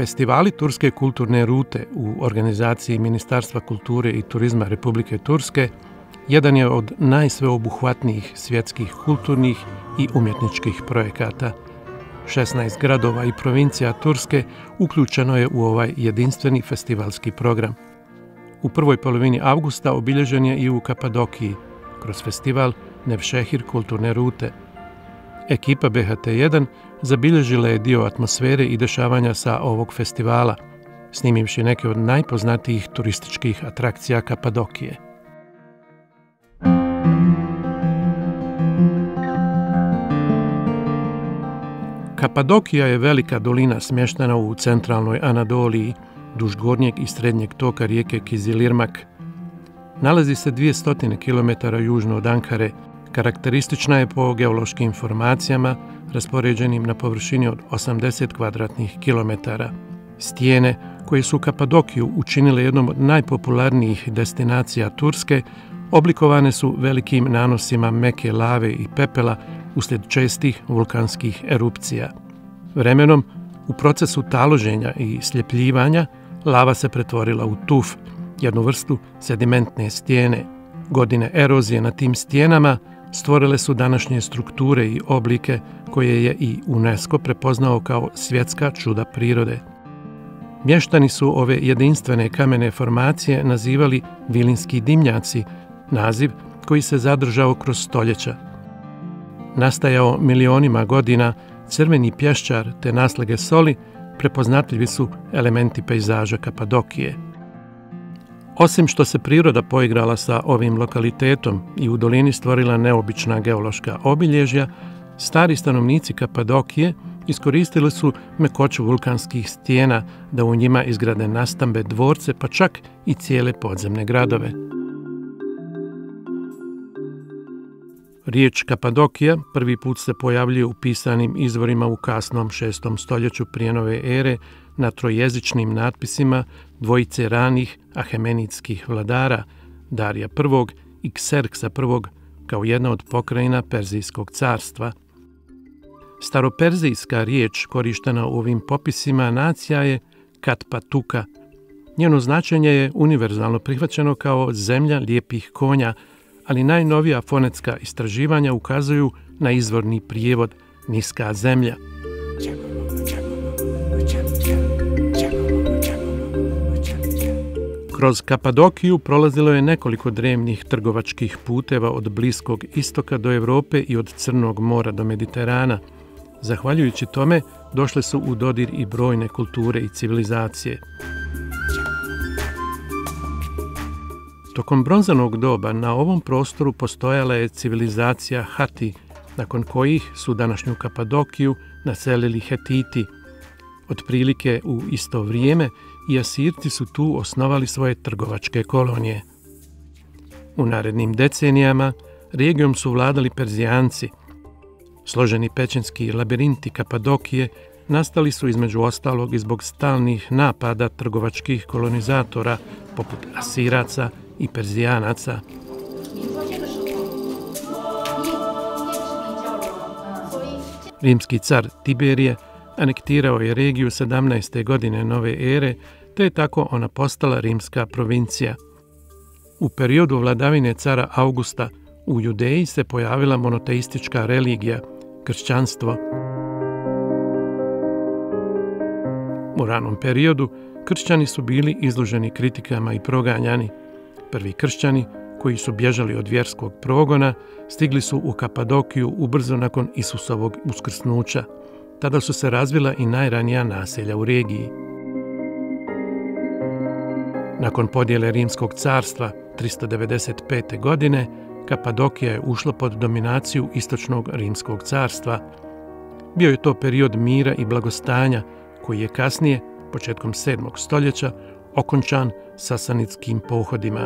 Festivali turske kulturne rute u organizaciji Ministarstva kulture i turizma Republike Turske jedan je od najsveobuhvatnijih svjetskih kulturnih i umjetničkih projekata. 16 gradova i provincija Turske uključeno je u ovaj jedinstveni festivalski program. U prvoj polovini avgusta obilježen je i u Kapadokiji, kroz festival Nevšehir kulturne rute. Ekipa BHT1 zabilježila je dio atmosfere i dešavanja sa ovog festivala, snimivši neke od najpoznatijih turističkih atrakcija Kapadokije. Kapadokija je velika dolina smještena u centralnoj Anadoliji, duž gornjeg i srednjeg toka rijeke Kizilirmak. Nalazi se 200 km južno od Ankare, karakteristična je po geološkim formacijama raspoređenim na površini od 80 kvadratnih kilometara. Stijene koje su Kapadokiju učinile jednom od najpopularnijih destinacija Turske oblikovane su velikim nanosima meke lave i pepela uslijed čestih vulkanskih erupcija. Vremenom, u procesu taloženja i sljepljivanja, lava se pretvorila u tuf, jednu vrstu sedimentne stijene. Godine erozije na tim stijenama stvorile su današnje strukture i oblike koje je i UNESCO prepoznao kao svjetska čuda prirode. Mještani su ove jedinstvene kamene formacije nazivali vilinski dimnjaci, naziv koji se zadržao kroz stoljeća. Nastajao milionima godina, crveni pješčar te naslage soli prepoznatljivi su elementi pejzaža Kapadokije. Osim što se priroda poigrala sa ovim lokalitetom i u dolini stvorila neobična geološka obilježja, stari stanovnici Kapadokije iskoristili su mekoću vulkanskih stijena da u njima izgrade nastambe, dvorce, pa čak i cijele podzemne gradove. Riječ Kapadokija prvi put se pojavljuje u pisanim izvorima u kasnom 6. stoljeću prije nove ere na trojezičnim natpisima dvojice ranih ahemenidskih vladara, Darija I i Kserksa I, kao jedna od pokrajina Perzijskog carstva. Staroperzijska riječ korištena u ovim popisima nacija je Katpatuka. Njeno značenje je univerzalno prihvaćeno kao zemlja lijepih konja, ali najnovija fonetska istraživanja ukazuju na izvorni prijevod niska zemlja. Kroz Kapadokiju prolazilo je nekoliko drevnih trgovačkih puteva od Bliskog istoka do Europe i od Crnog mora do Mediterana. Zahvaljujući tome, došle su u dodir i brojne kulture i civilizacije. Tokom bronzanog doba na ovom prostoru postojala je civilizacija Hati, nakon kojih su današnju Kapadokiju naselili Hetiti. Otprilike u isto vrijeme i Asirci su tu osnovali svoje trgovačke kolonije. U narednim decenijama regijom su vladali Perzijanci. Složeni pećinski labirinti Kapadokije nastali su između ostalog i zbog stalnih napada trgovačkih kolonizatora poput Asiraca i Perzijanaca. Rimski car Tiberije anektirao je regiju 17. godine nove ere, te je tako ona postala rimska provincija. U periodu vladavine cara Augusta u Judeji se pojavila monoteistička religija, kršćanstvo. U ranom periodu kršćani su bili izloženi kritikama i proganjani. Prvi kršćani, koji su bježali od vjerskog progona, stigli su u Kapadokiju ubrzo nakon Isusovog uskrsnuća. Tada su se razvila i najranija naselja u regiji. Nakon podjele Rimskog carstva 395. godine, Kapadokija je ušla pod dominaciju Istočnog Rimskog carstva. Bio je to period mira i blagostanja, koji je kasnije, početkom 7. stoljeća, okončan sasanitskim pohodima.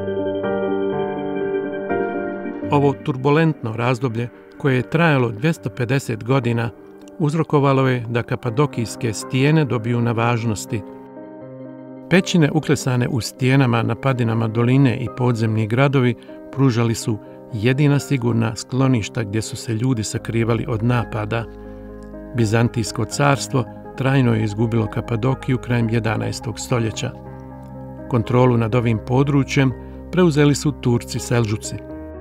Ovo turbulentno razdoblje, koje je trajalo 250 godina, uzrokovalo je da kapadokijske stijene dobiju na važnosti. Pećine uklesane u stijenama na padinama doline i podzemni gradovi pružali su jedina sigurna skloništa gdje su se ljudi sakrivali od napada. Bizantijsko carstvo trajno je izgubilo Kapadokiju krajem 11. stoljeća. Kontrolu nad ovim područjem preuzeli su Turci Selđuci.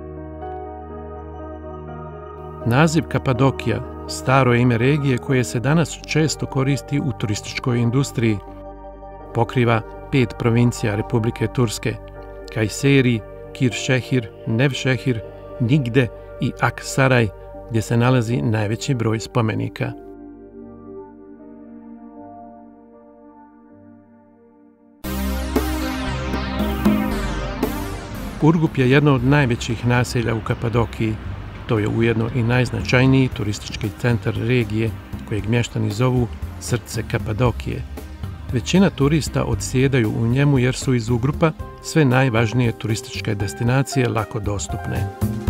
Naziv Kapadokija staro je ime regije koje se danas često koristi u turističkoj industriji. Pokriva 5 provincija Republike Turske: Kajseri, Kiršehir, Nevšehir, Nigde i Aksaraj, gdje se nalazi najveći broj spomenika. Urgup je jedno od najvećih naselja u Kapadokiji. To je ujedno i najznačajniji turistički centar regije, kojeg mještani zovu srce Kapadokije. Većina turista odsjedaju u njemu jer su iz Urgupa sve najvažnije turističke destinacije lako dostupne.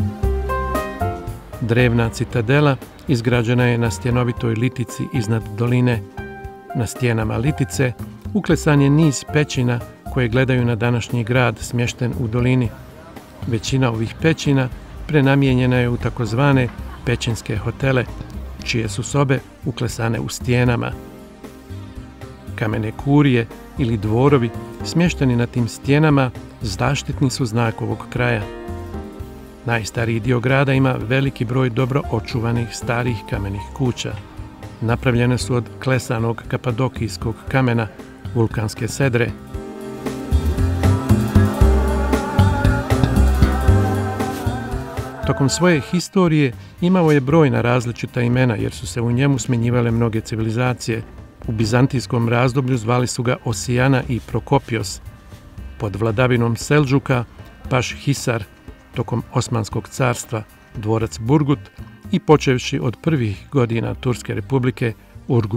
Drevna citadela izgrađena je na stjenovitoj litici iznad doline. Na stijenama litice uklesan je niz pećina koje gledaju na današnji grad smješten u dolini. Većina ovih pećina prenamijenjena je u takozvane pećinske hotele, čije su sobe uklesane u stijenama. Kamene kurije ili dvorovi smješteni na tim stijenama zaštitni su znak ovog kraja. Najstariji dio grada ima veliki broj dobro očuvanih starih kamenih kuća. Napravljene su od klesanog kapadokijskog kamena, vulkanske sedre. Tokom svoje historije imao je brojna različita imena jer su se u njemu smjenjivale mnoge civilizacije. U bizantijskom razdoblju zvali su ga Osijana i Prokopios. Pod vladavinom Selđuka Paš Hisar, tokom Osmanskog carstva dvorac Burgut i počevši od prvih godina Turske republike Urgup.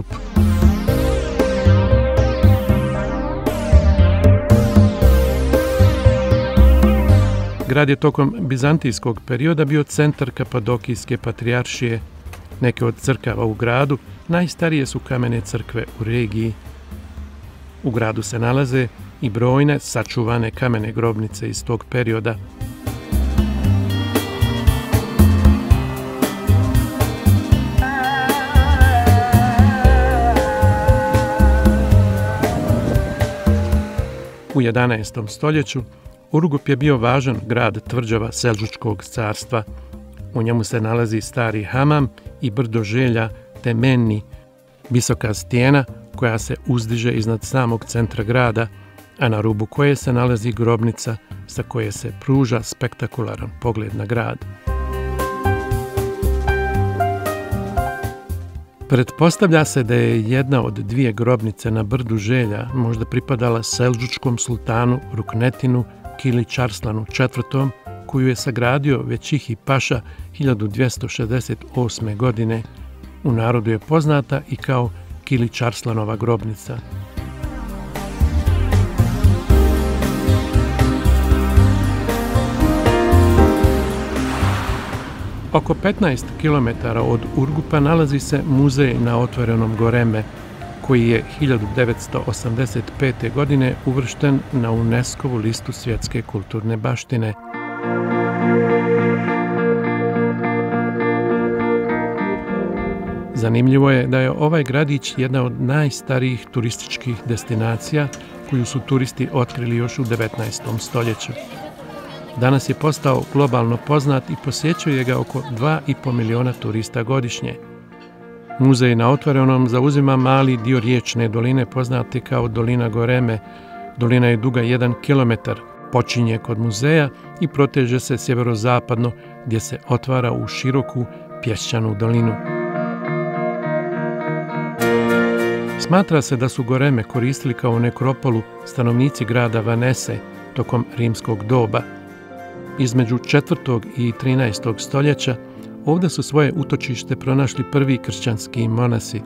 Grad je tokom bizantijskog perioda bio centar Kapadokijske patrijaršije. Neke od crkava u gradu najstarije su kamene crkve u regiji. U gradu se nalaze i brojne sačuvane kamene grobnice iz tog perioda. U 11. stoljeću Urgup je bio važan grad tvrđava Selđučkog carstva. U njemu se nalazi stari hamam i brdo želja Temenni, visoka stijena koja se uzdiže iznad samog centra grada, a na rubu koje se nalazi grobnica sa koje se pruža spektakularan pogled na grad. Pretpostavlja se da je jedna od dvije grobnice na brdu želja možda pripadala Selđučkom sultanu Ruknetinu Kilić Arslanu IV, koju je sagradio Većihi Paša 1268. godine. U narodu je poznata i kao Kilić Arslanova grobnica. Oko 15 km od Urgupa nalazi se muzej na otvorenom Goreme, koji je 1985. godine uvršten na UNESCO-vu listu svjetske kulturne baštine. Zanimljivo je da je ovaj gradić jedna od najstarijih turističkih destinacija koju su turisti otkrili još u 19. stoljeću. Danas je postao globalno poznat i posjećuje ga oko 2,5 miliona turista godišnje. Muzej na otvorenom zauzima mali dio riječne doline poznate kao dolina Goreme. Dolina je duga 1 kilometar, počinje kod muzeja i proteže se sjeverozapadno gdje se otvara u široku pješčanu dolinu. Smatra se da su Goreme koristili kao nekropolu stanovnici grada Vanese tokom rimskog doba. Između 4. i 13. stoljeća ovdje su svoje utočište pronašli prvi kršćanski monasi.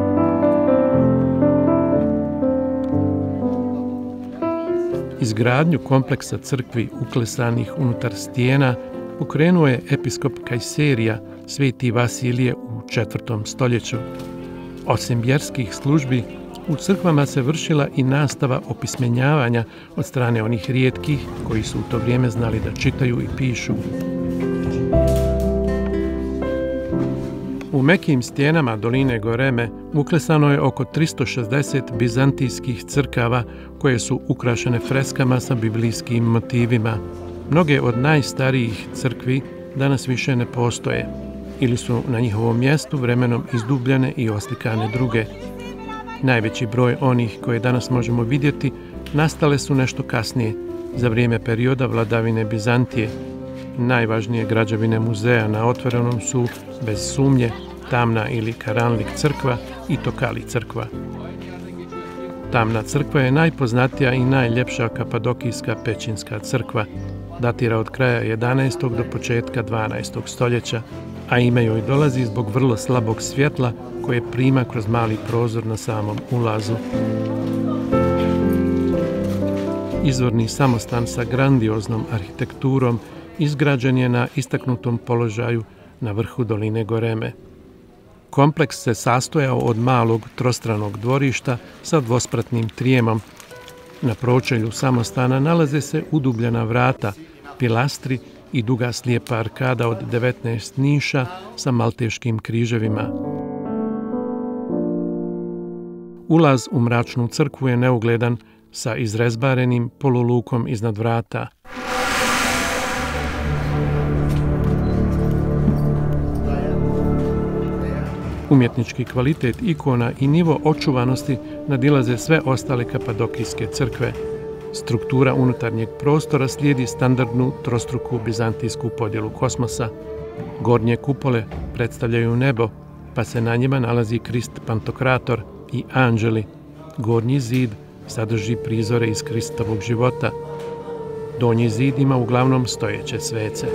Izgradnju kompleksa crkvi uklesanih unutar stijena pokrenuo je episkop Kajserija Sveti Vasilije u 4. stoljeću. Osim vjerskih službi, u crkvama se vršila i nastava opismenjavanja od strane onih rijetkih koji su u to vrijeme znali da čitaju i pišu. U mekim stijenama doline Goreme uklesano je oko 360 bizantijskih crkava koje su ukrašene freskama sa biblijskim motivima. Mnoge od najstarijih crkvi danas više ne postoje ili su na njihovom mjestu vremenom izdubljene i oslikane druge. Najveći broj onih koje danas možemo vidjeti nastale su nešto kasnije, za vrijeme perioda vladavine Bizantije. Najvažnije građevine muzeja na otvorenom su, bez sumnje, Tamna ili Karanlik crkva i Tokali crkva. Tamna crkva je najpoznatija i najljepša kapadokijska pećinska crkva. Datira od kraja 11. do početka 12. stoljeća, a ime joj dolazi zbog vrlo slabog svjetla koje prima kroz mali prozor na samom ulazu. Izvorni samostan sa grandioznom arhitekturom izgrađen je na istaknutom položaju na vrhu doline Goreme. Kompleks se sastojao od malog trostranog dvorišta sa dvospratnim trijemom. Na pročelju samostana nalaze se udubljena vrata, pilastri i duga slijepa arkada od 19 niša sa malteškim križevima. Ulaz u mračnu crkvu je neugledan sa izrezbarenim polulukom iznad vrata. Umjetnički kvalitet ikona i nivo očuvanosti nadilaze sve ostale kapadokijske crkve. Struktura unutarnjeg prostora slijedi standardnu trostruku bizantijsku podjelu kosmosa. Gornje kupole predstavljaju nebo, pa se na njima nalazi Krist Pantokrator i anđeli. Gornji zid sadrži prizore iz Kristovog života. Donji zid ima uglavnom stojeće svece.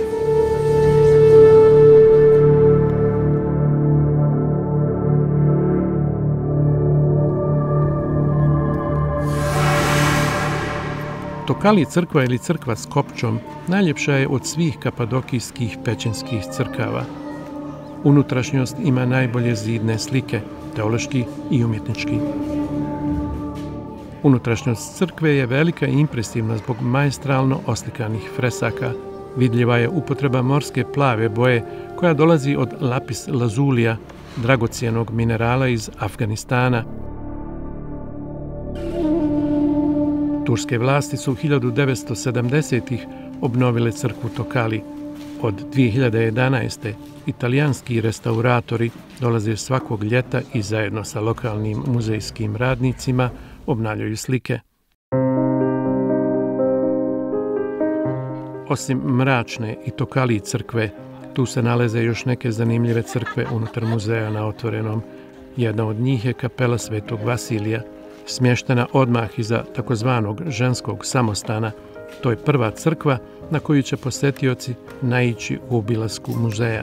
Tokali crkva ili crkva s kopčom najljepša je od svih kapadokijskih pećinskih crkava. Unutrašnjost ima najbolje zidne slike, teološki i umjetnički. Unutrašnjost crkve je velika i impresivna zbog maestralno oslikanih fresaka. Vidljiva je upotreba morske plave boje koja dolazi od lapis lazulija, dragocijenog minerala iz Afganistana. Turske vlasti su 1970-ih obnovile crkvu Tokali. Od 2011. italijanski restauratori dolaze svakog ljeta i zajedno sa lokalnim muzejskim radnicima obnavljaju slike. Osim mračne i Tokali crkve, tu se nalaze još neke zanimljive crkve unutar muzeja na otvorenom. Jedna od njih je kapela Svetog Vasilija, smještena odmah iza takozvanog ženskog samostana. To je prva crkva na koju će posjetioci naići u obilasku muzeja.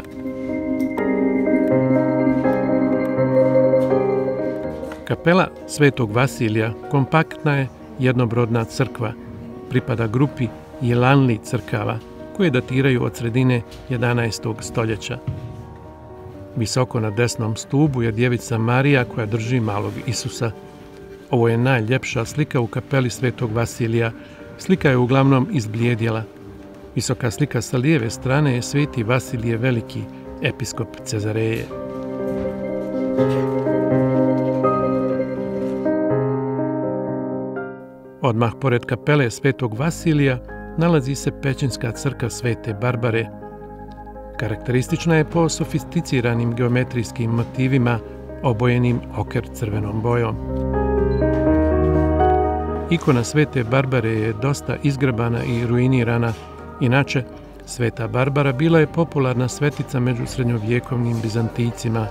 Kapela Svetog Vasilija kompaktna je jednobrodna crkva. Pripada grupi Jelanli crkava koje datiraju od sredine 11. stoljeća. Visoko na desnom stubu je djevica Marija koja drži malog Isusa. Ovo je najljepša slika u kapeli Svetog Vasilija. Slika je uglavnom izblijedjela. Visoka slika sa lijeve strane je Sveti Vasilije Veliki, episkop Cezareje. Odmah pored kapele Svetog Vasilija nalazi se pećinska crkva Svete Barbare. Karakteristična je po sofisticiranim geometrijskim motivima obojenim oker crvenom bojom. Ikona Svete Barbare je dosta izgrebana i ruinirana. Inače, Sveta Barbara bila je popularna svetica među srednjovjekovnim Bizantijcima.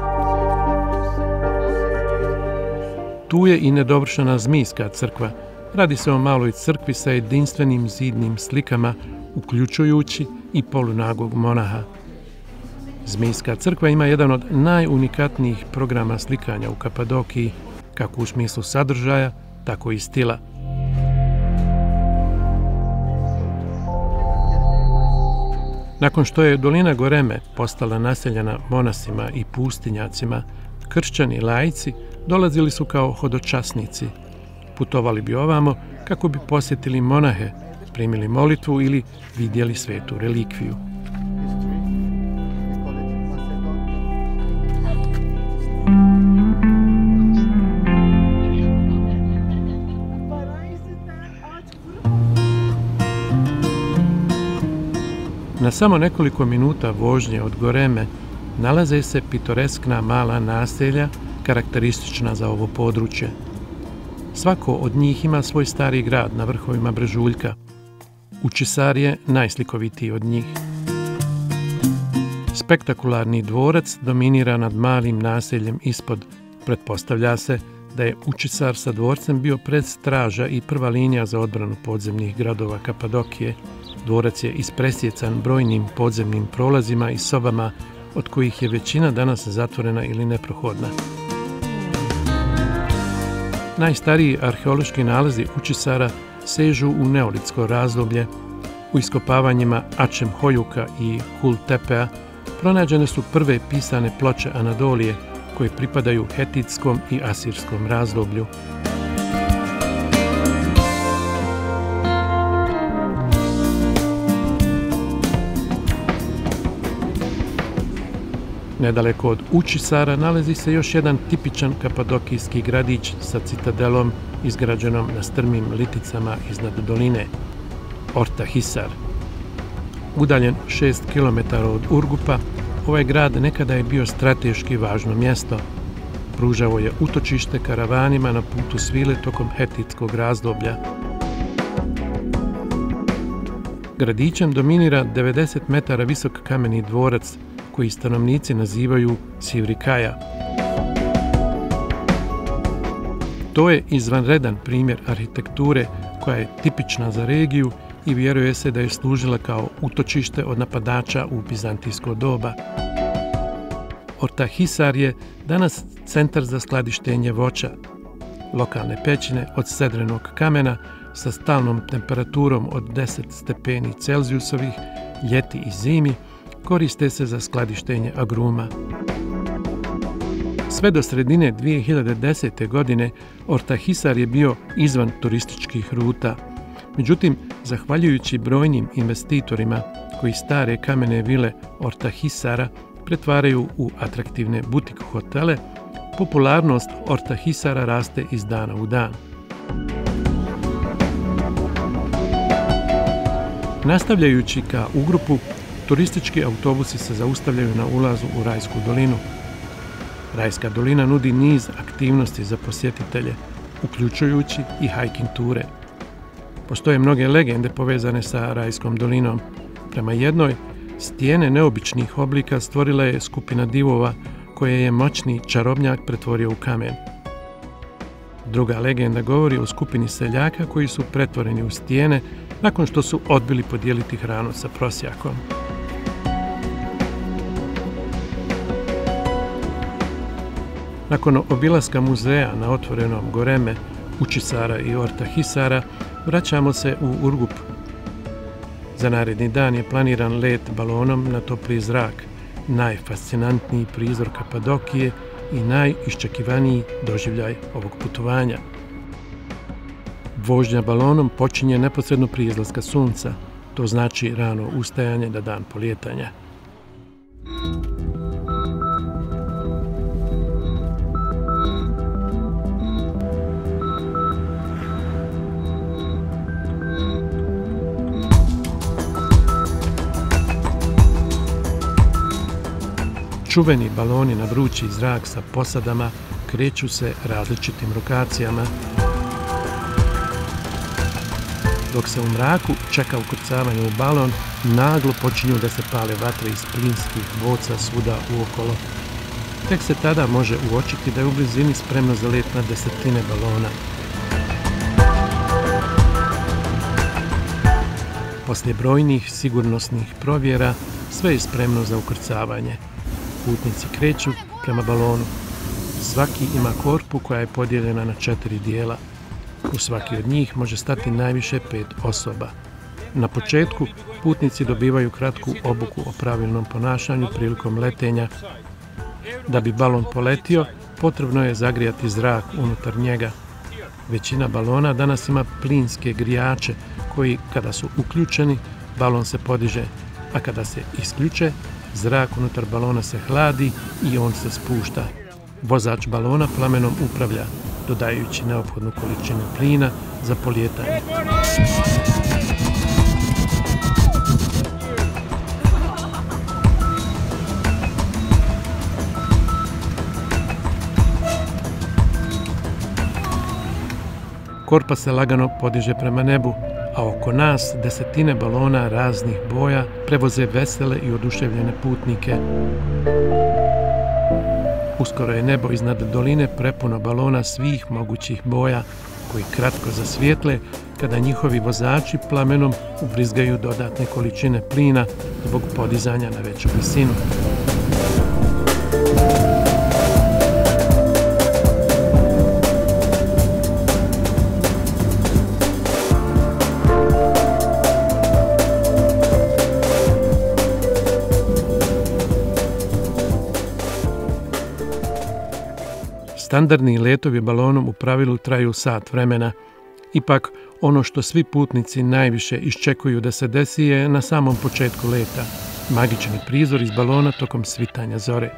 Tu je i nedovršena Zmijska crkva. Radi se o maloj crkvi sa jedinstvenim zidnim slikama, uključujući i polunagog monaha. Zmijska crkva ima jedan od najunikatnijih programa slikanja u Kapadokiji, kako u smislu sadržaja, tako i stila. Nakon što je dolina Goreme postala naseljena monasima i pustinjacima, kršćani laici dolazili su kao hodočasnici. Putovali bi ovamo kako bi posjetili monahe, primili molitvu ili vidjeli svetu relikviju. Na samo nekoliko minuta vožnje od Goreme nalaze se pitoreskna mala naselja karakteristična za ovo područje. Svako od njih ima svoj stari grad na vrhovima brežuljka. Učisar je najslikovitiji od njih. Spektakularni dvorac dominira nad malim naseljem ispod. Pretpostavlja se da je Učisar sa dvorcem bio predstraža i prva linija za odbranu podzemnih gradova Kapadokije. Dvorac je ispresjecan brojnim podzemnim prolazima i sobama, od kojih je većina danas zatvorena ili neprohodna. Najstariji arheološki nalazi Učisara sežu u neolitsko razdoblje. U iskopavanjima Ačem Hojuka i Kultepea pronađene su prve pisane ploče Anadolije, koje pripadaju hetitskom i asirskom razdoblju. Nedaleko od Učisara nalazi se još jedan tipičan kapadokijski gradić sa citadelom izgrađenom na strmim liticama iznad doline, Ortahisar. Udaljen 6 km od Urgupa, ovaj grad nekada je bio strateški važno mjesto. Pružao je utočište karavanima na putu svile tokom hetitskog razdoblja. Gradićem dominira 90 metara visok kameni dvorac, koji stanovnici nazivaju Sivrikaja. To je izvanredan primjer arhitekture koja je tipična za regiju i vjeruje se da je služila kao utočište od napadača u bizantijsko doba. Ortahisar je danas centar za skladištenje voća. Lokalne pećine od sedrenog kamena sa stalnom temperaturom od 10 stepeni Celzijusovih ljeti i zimi koriste se za skladištenje agruma. Sve do sredine 2010. godine Ortahisar je bio izvan turističkih ruta. Međutim, zahvaljujući brojnim investitorima koji stare kamene vile Ortahisara pretvaraju u atraktivne butik hotele, popularnost Ortahisara raste iz dana u dan. Nastavljajući ka Urgupu, turistički autobusi se zaustavljaju na ulazu u Rajsku dolinu. Rajska dolina nudi niz aktivnosti za posjetitelje, uključujući i hiking ture. Postoje mnoge legende povezane sa Rajskom dolinom. Prema jednoj, stijene neobičnih oblika stvorila je skupina divova koje je moćni čarobnjak pretvorio u kamen. Druga legenda govori o skupini seljaka koji su pretvoreni u stijene nakon što su odbili podijeliti hranu sa prosjakom. Nakon obilaska muzeja na otvorenom Goreme, Učisara i Ortahisara, vraćamo se u Urgup. Za naredni dan je planiran let balonom na topli zrak, najfascinantniji prizor Kapadokije i najiščekivaniji doživljaj ovog putovanja. Vožnja balonom počinje neposredno prije izlaska sunca, to znači rano ustajanje na dan polijetanja. Čuveni baloni na vrući zrak sa posadama kreću se različitim lokacijama. Dok se u mraku čeka ukrcavanje u balon, naglo počinju da se pale vatre iz plinskih boca svuda uokolo. Tek se tada može uočiti da je u blizini spremno za let na desetine balona. Poslije brojnih sigurnosnih provjera, sve je spremno za ukrcavanje. Putnici kreću prema balonu. Svaki ima korpu koja je podijeljena na 4 dijela. U svaki od njih može stati najviše 5 osoba. Na početku putnici dobivaju kratku obuku o pravilnom ponašanju prilikom letenja. Da bi balon poletio, potrebno je zagrijati zrak unutar njega. Većina balona danas ima plinske grijače koji, kada su uključeni, balon se podiže, a kada se isključe, zrak unutar balona se hladi i on se spušta. Vozač balona plamenom upravlja, dodajući neophodnu količinu plina za polijetanje. Korpa se lagano podiže prema nebu, a oko nas desetine balona raznih boja prevoze vesele i oduševljene putnike. Uskoro je nebo iznad doline prepuno balona svih mogućih boja, koji kratko zasvijetle kada njihovi vozači plamenom ubrizgaju dodatne količine plina zbog podizanja na veću visinu. Standardni letovi balonom u pravilu traju sat vremena. Ipak, ono što svi putnici najviše iščekuju da se desi je na samom početku leta. Magični prizor iz balona tokom svitanja zore.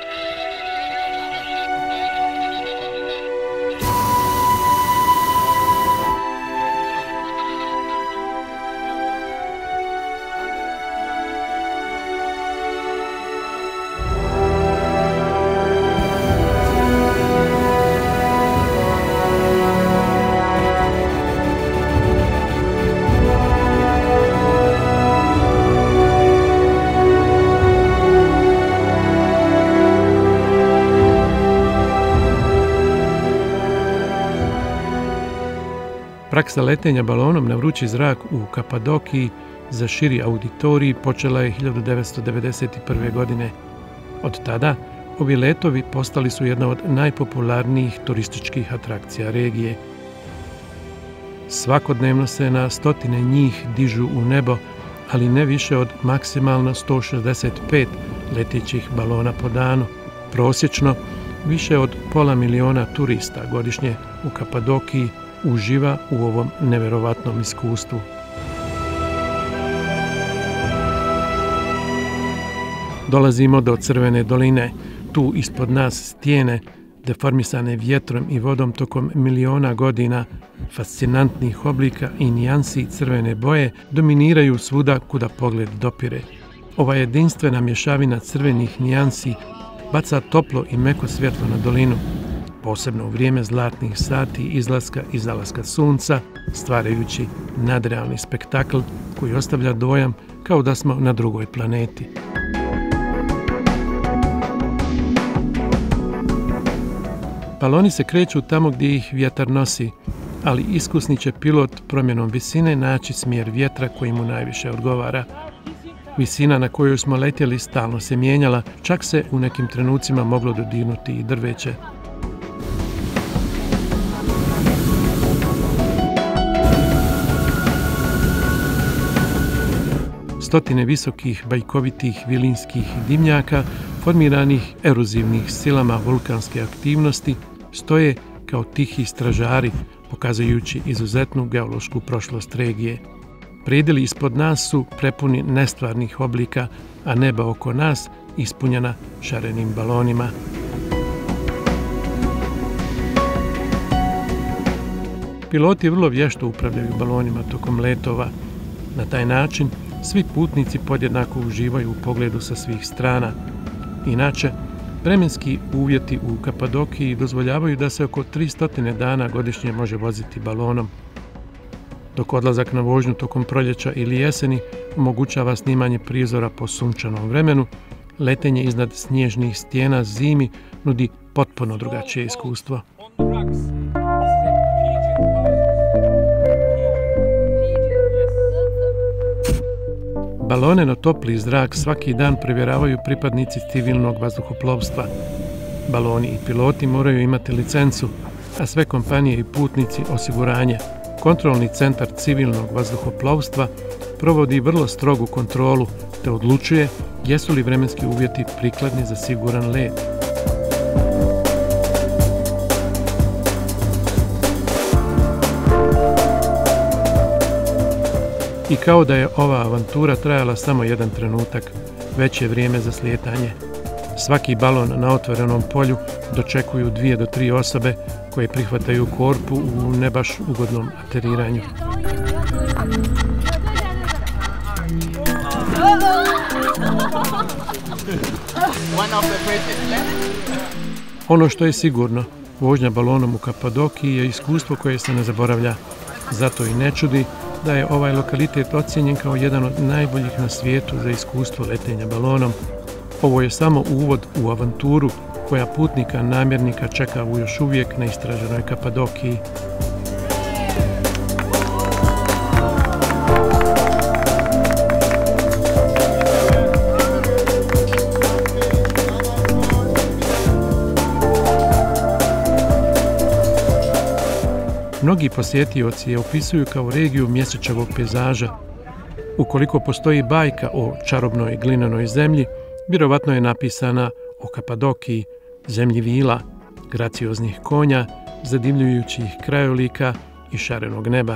Praksa letenja balonom na vrući zrak u Kapadokiji za širi auditorij počela je 1991. godine. Od tada ovi letovi postali su jedna od najpopularnijih turističkih atrakcija regije. Svakodnevno se na stotine njih dižu u nebo, ali ne više od maksimalno 165 letećih balona po danu. Prosječno, više od 500.000 turista godišnje u Kapadokiji uživa u ovom neverovatnom iskustvu. Dolazimo do Crvene doline. Tu ispod nas stijene, deformisane vjetrom i vodom tokom miliona godina, fascinantnih oblika i nijansi crvene boje dominiraju svuda kuda pogled dopire. Ova jedinstvena mješavina crvenih nijansi baca toplo i meko svjetlo na dolinu, posebno u vrijeme zlatnih sati izlaska i zalaska sunca, stvarajući nadrealni spektakl koji ostavlja dojam kao da smo na drugoj planeti. Baloni se kreću tamo gdje ih vjetar nosi, ali iskusni će pilot promjenom visine naći smjer vjetra koji mu najviše odgovara. Visina na kojoj smo letjeli stalno se mijenjala, čak se u nekim trenucima moglo dodirnuti i drveće. Stotine visokih, bajkovitih vilinskih dimnjaka, formiranih erozivnih silama vulkanske aktivnosti, stoje kao tihi stražari, pokazujući izuzetnu geološku prošlost regije. Predjeli ispod nas su prepuni nestvarnih oblika, a neba oko nas ispunjena šarenim balonima. Piloti vrlo vješto upravljaju balonima tokom letova. Na taj način svi putnici podjednako uživaju u pogledu sa svih strana. Inače, vremenski uvjeti u Kapadokiji dozvoljavaju da se oko 300 dana godišnje može voziti balonom. Dok odlazak na vožnju tokom proljeća ili jeseni omogućava snimanje prizora po sunčanom vremenu, letenje iznad snježnih stijena zimi nudi potpuno drugačije iskustvo. Balone na topli zrak svaki dan provjeravaju pripadnici civilnog vazduhoplovstva. Baloni i piloti moraju imati licencu, a sve kompanije i putnici osiguranje. Kontrolni centar civilnog vazduhoplovstva provodi vrlo strogu kontrolu te odlučuje jesu li vremenski uvjeti prikladni za siguran let. I kao da je ova avantura trajala samo jedan trenutak, već je vrijeme za slijetanje. Svaki balon na otvorenom polju dočekuju 2 do 3 osobe koje prihvataju korpu u ne baš ugodnom ateriranju. Ono što je sigurno, Vožnja balonom u Kapadokiji je iskustvo koje se ne zaboravlja. Zato i ne čudi da je ovaj lokalitet ocijenjen kao jedan od najboljih na svijetu za iskustvo letenja balonom. Ovo je samo uvod u avanturu koja putnika namjernika čeka u još uvijek neistraženoj Kapadokiji. Mnogi posjetioci je opisuju kao regiju mjesečevog pejzaža. Ukoliko postoji bajka o čarobnoj glinenoj zemlji, vjerovatno je napisana o Kapadokiji, zemlji vila, gracioznih konja, zadivljujućih krajolika i šarenog neba.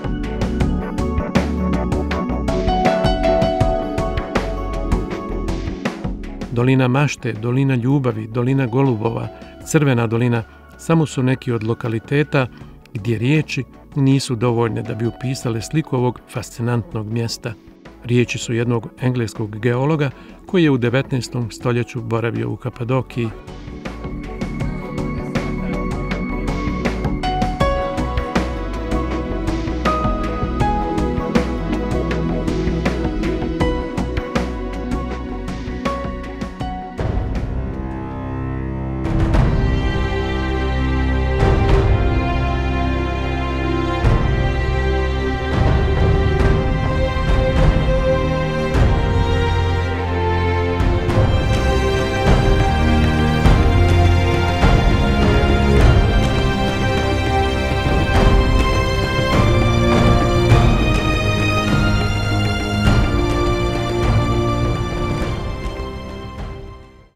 Dolina Mašte, dolina Ljubavi, dolina Golubova, Crvena dolina samo su neki od lokaliteta gdje riječi nisu dovoljne da bi upisale sliku ovog fascinantnog mjesta. Riječi su jednog engleskog geologa koji je u 19. stoljeću boravio u Kapadokiji.